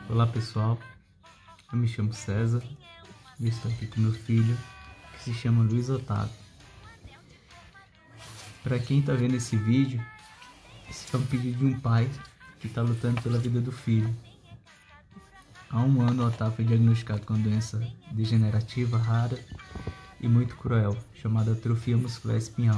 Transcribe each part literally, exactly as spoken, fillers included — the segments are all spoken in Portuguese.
Olá pessoal, eu me chamo César e estou aqui com meu filho, que se chama Luiz Otávio. Para quem está vendo esse vídeo, esse é um pedido de um pai que está lutando pela vida do filho. Há um ano o Otávio foi diagnosticado com uma doença degenerativa rara e muito cruel, chamada atrofia muscular espinhal.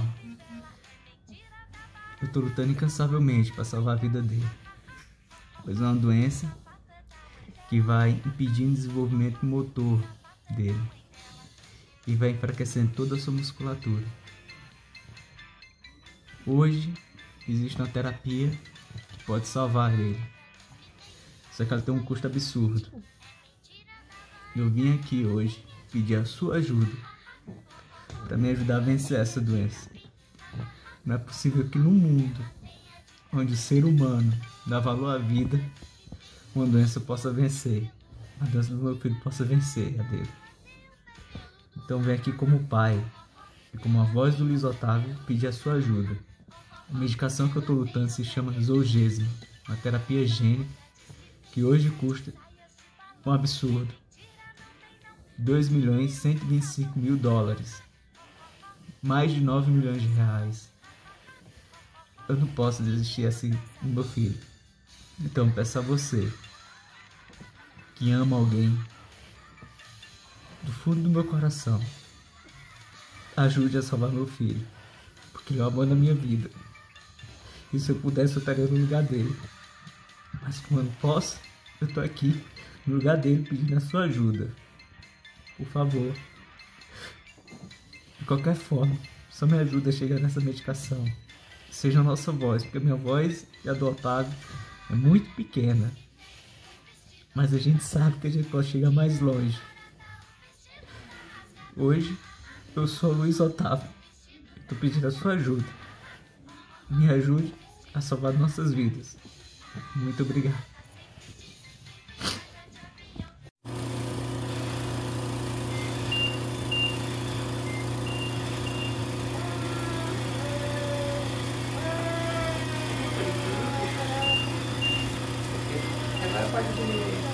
Eu estou lutando incansavelmente para salvar a vida dele, pois é uma doença que vai impedindo o desenvolvimento motor dele e vai enfraquecendo toda a sua musculatura. Hoje existe uma terapia que pode salvar ele, só que ela tem um custo absurdo. Eu vim aqui hoje pedir a sua ajuda para me ajudar a vencer essa doença. Não é possível que no mundo onde o ser humano dá valor à vida, uma doença possa vencer, a doença do meu filho possa vencer a dele. Então vem aqui como pai e como a voz do Luiz Otávio pedir a sua ajuda. A medicação que eu estou lutando se chama Zolgensma, uma terapia gênica que hoje custa um absurdo dois milhões cento e vinte e cinco mil dólares, mais de nove milhões de reais. Eu não posso desistir assim do meu filho. Então peço a você que ama alguém do fundo do meu coração, ajude a salvar meu filho, porque ele é o amor da minha vida. E se eu pudesse eu estaria no lugar dele, mas como eu não posso, eu tô aqui no lugar dele pedindo a sua ajuda. Por favor, de qualquer forma, só me ajuda a chegar nessa medicação. Seja a nossa voz, porque a minha voz e a do Otávio é muito pequena, mas a gente sabe que a gente pode chegar mais longe. Hoje eu sou o Luiz Otávio, estou pedindo a sua ajuda. Me ajude a salvar nossas vidas. Muito obrigado. Agora pode diminuir.